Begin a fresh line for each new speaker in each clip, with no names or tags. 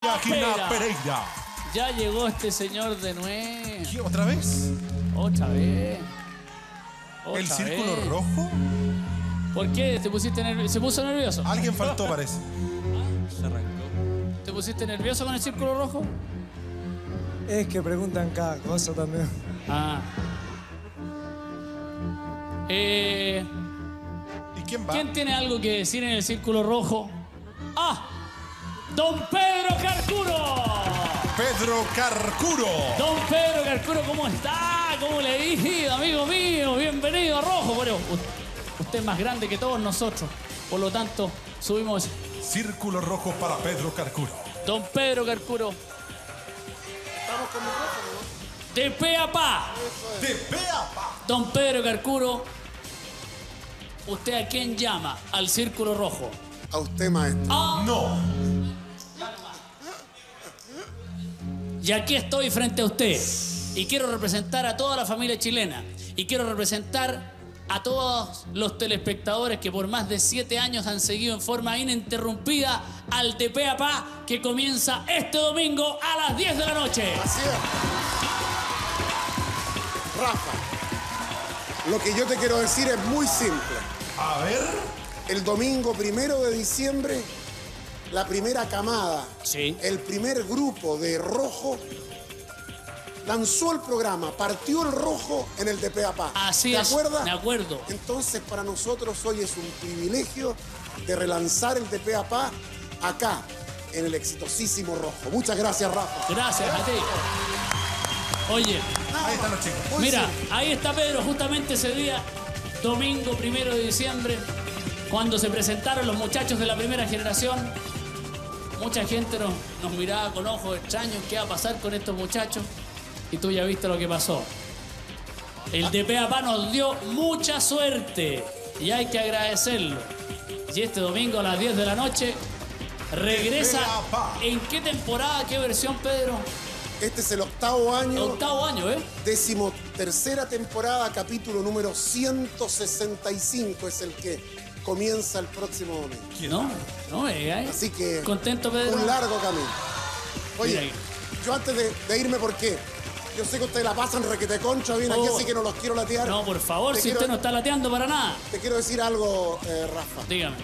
Máquina Pereira.
Ya llegó este señor de nuevo.
¿Qué, otra vez?
Otra vez.
¿El círculo rojo?
¿Por qué? ¿Te pusiste nervioso? ¿Se puso nervioso?
Alguien faltó, parece.
Se arrancó. ¿Te pusiste nervioso con el círculo rojo?
Es que preguntan cada cosa también.
Ah.
¿Y quién va?
¿Quién tiene algo que decir en el círculo rojo? ¡Ah! ¡Don Pedro Carcuro!
Pedro Carcuro.
Don Pedro Carcuro, ¿cómo está? ¿Cómo le he ido, amigo mío? Bienvenido a Rojo. Bueno, usted es más grande que todos nosotros. Por lo tanto, subimos...
Círculo rojo para Pedro Carcuro.
Don Pedro Carcuro.
Estamos con micrófono, ¿no?
De pe a pa.
De pe a pa.
Don Pedro Carcuro, ¿usted a quién llama? Al círculo rojo.
A usted, maestro.
¡Ah!
No.
Y aquí estoy frente a usted. Y quiero representar a toda la familia chilena. Y quiero representar a todos los telespectadores que por más de 7 años han seguido en forma ininterrumpida al de pe a pa, que comienza este domingo a las 10 de la noche.
Así es. Rafa, lo que yo te quiero decir es muy simple.
A ver.
El domingo 1 de diciembre, la primera camada,
Sí.
el primer grupo de Rojo lanzó el programa, partió el Rojo en el de pe a pa.
Así
¿Te
es.
acuerdas?
Me acuerdo.
Entonces, para nosotros hoy es un privilegio de relanzar el de pe a pa acá, en el exitosísimo Rojo. Muchas gracias, Rafa.
Gracias a ti. Oye,
Ahí están los chicos.
Muy
mira,
simple.
ahí está Pedro, justamente ese día, domingo 1 de diciembre, cuando se presentaron los muchachos de la primera generación. Mucha gente nos miraba con ojos extraños, ¿qué va a pasar con estos muchachos? Y tú ya viste lo que pasó. El de pe a pa nos dio mucha suerte y hay que agradecerlo. Y este domingo a las 10 de la noche regresa.
De pe a pa.
¿En qué temporada, qué versión, Pedro?
Este es el octavo año.
Octavo año, ¿eh?
13ª temporada, capítulo número 165 es el que comienza el próximo domingo.
No,
Así que
contento, Pedro.
un largo camino.
Mira
Oye,
ahí.
yo antes de irme, ¿por qué? Yo sé que ustedes la pasan requete concha bien aquí,
Oh.
así que no los quiero latear.
No, por favor,
Te
si
quiero-
usted no está lateando para nada.
Te quiero decir algo, Rafa.
Dígame.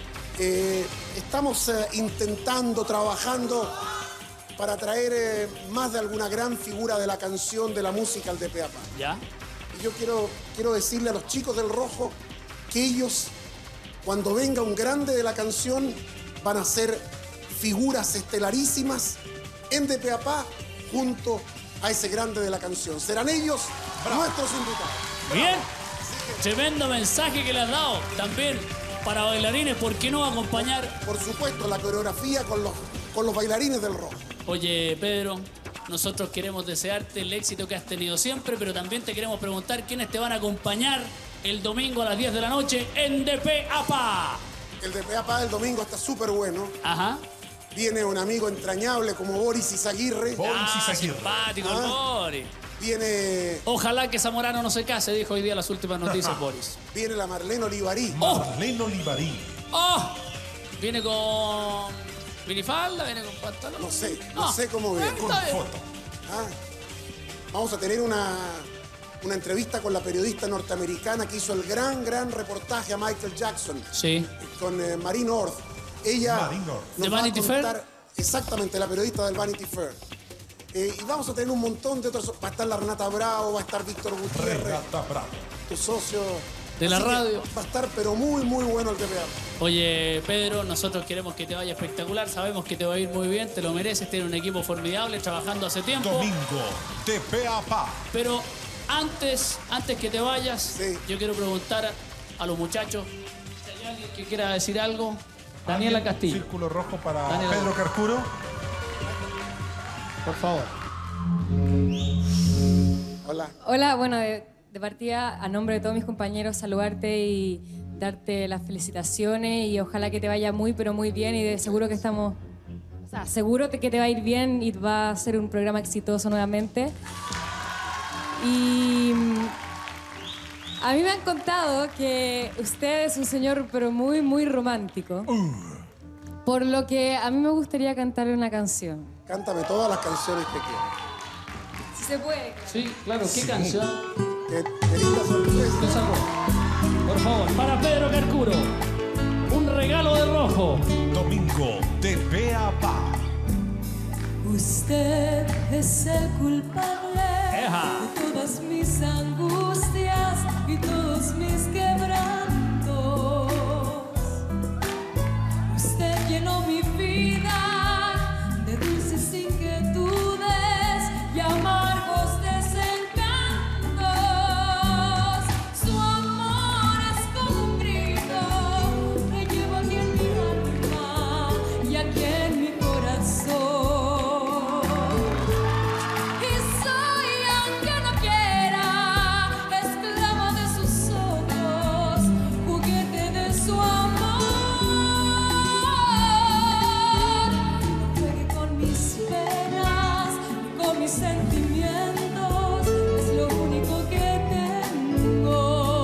Estamos intentando, trabajando para traer más de alguna gran figura de la canción, de la música al de pe a pa.
¿Ya?
Y yo quiero decirle a los chicos del Rojo que ellos, cuando venga un grande de la canción, van a ser figuras estelarísimas en de pe a pa junto a ese grande de la canción. Serán ellos nuestros invitados.
Bien. Tremendo mensaje que le has dado. También para bailarines, ¿por qué no acompañar?
Por supuesto, la coreografía con los bailarines del Rojo.
Oye, Pedro, nosotros queremos desearte el éxito que has tenido siempre, pero también te queremos preguntar quiénes te van a acompañar el domingo a las 10 de la noche en de pe a pa.
El de pe a pa del domingo está súper bueno.
Ajá.
Viene un amigo entrañable como Boris Izaguirre.
Boris Izaguirre.
Simpático, el Boris.
Viene,
Ojalá que Zamorano no se case, dijo hoy día las últimas noticias, Boris.
viene la Marlene Olivarí.
Marlene Olivarí.
¡Oh! Viene con minifalda, viene con pantalón.
No sé cómo viene.
Con
Está bien.
foto.
Ah, vamos a tener una entrevista con la periodista norteamericana que hizo el gran reportaje a Michael Jackson
Sí.
con Marine Orth. Ella
Marine Orth.
nos
¿De
va a
Vanity
contar
Fair?
exactamente, la periodista del Vanity Fair. Y vamos a tener un montón de otros. Va a estar la Renata Bravo, va a estar Víctor Gutiérrez,
Renata Bravo.
tu socio
De la
Así que
radio.
Va a estar pero muy bueno el TPA.
Oye, Pedro, nosotros queremos que te vaya espectacular. Sabemos que te va a ir muy bien, te lo mereces. Tienes un equipo formidable trabajando hace tiempo.
Domingo de pe a pa.
Pero antes que te vayas,
Sí.
yo quiero preguntar a los muchachos si hay alguien que quiera decir algo. Daniela Castillo,
Círculo rojo para
Daniela.
Pedro Carcuro.
por favor.
Hola.
Hola, bueno, de partida, a nombre de todos mis compañeros, saludarte y darte las felicitaciones y ojalá que te vaya muy, pero muy bien y de seguro que estamos, o sea, seguro que te va a ir bien y va a ser un programa exitoso nuevamente. Y a mí me han contado que usted es un señor, pero muy romántico. Por lo que a mí me gustaría cantarle una canción.
cántame todas las canciones que quieras.
Si se puede. Claro.
Sí, claro. ¿Qué canción?
Qué linda
¿Qué
sorpresa.
sacó? Por favor, para Pedro Carcuro. Un regalo de rojo.
Domingo de pe a pa.
Usted es el culpable
Eja.
de todas mis angustias y todos mis quebrantos. Usted llenó mi vida de dulces inquietudes y amargos desencantos. Su amor es como un grito que llevo aquí en mi alma y aquí en mi corazón. Sentimientos es lo único que tengo.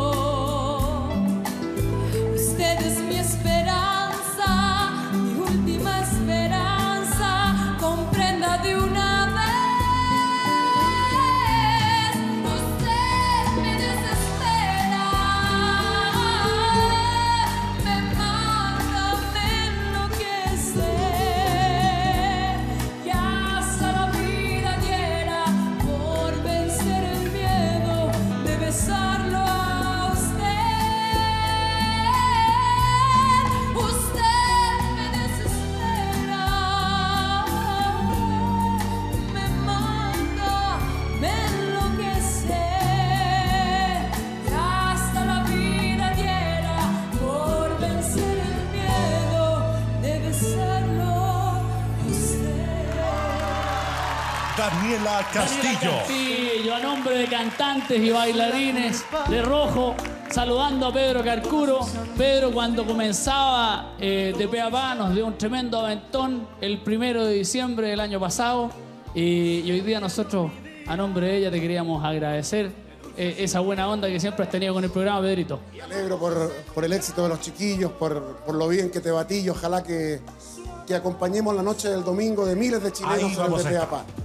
Usted es mi esperanza, mi última esperanza. Comprenda de una vez. Usted me desespera, me manda, me enloquece. Y hasta la vida diera por vencer el miedo de besarlo a usted. Usted me desespera, me manda, me enloquece. Y hasta la vida diera por vencer el miedo de besarlo a usted.
Daniela Castillo.
Castillo, a nombre de cantantes y bailarines de rojo, saludando a Pedro Carcuro. Pedro, cuando comenzaba de pe a pa, nos dio un tremendo aventón el 1 de diciembre del año pasado. Y hoy día nosotros, a nombre de ella, te queríamos agradecer esa buena onda que siempre has tenido con el programa, Pedrito.
Me alegro por el éxito de los chiquillos, por lo bien que te batí y ojalá que acompañemos la noche del domingo de miles de chilenos
Ahí
en el
vamos
de
a
pe a
estar.
pa.